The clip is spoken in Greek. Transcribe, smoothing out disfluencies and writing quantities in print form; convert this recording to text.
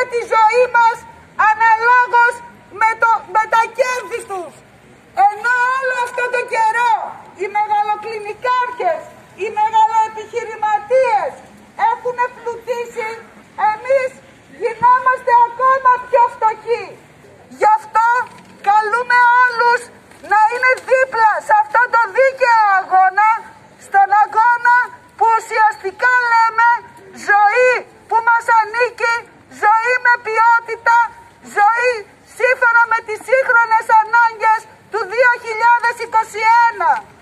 τη ζωή μας αναλόγως με τα κέρδη τους. Ενώ όλο αυτό το καιρό οι μεγαλοκλινικάρχες, οι μεγαλοεπιχειρηματίες έχουν πλουτίσει, εμείς γινόμαστε ακόμα πιο φτωχοί. Γι' αυτό καλούμε όλους να είναι δίπλα σε αυτό το δίκαιο αγώνα, στον αγώνα που ουσιαστικά λέμε ζωή που μας ανήκει, ζωή με ποιότητα, ζωή σύμφωνα με τις σύγχρονες ανάγκες του 2021.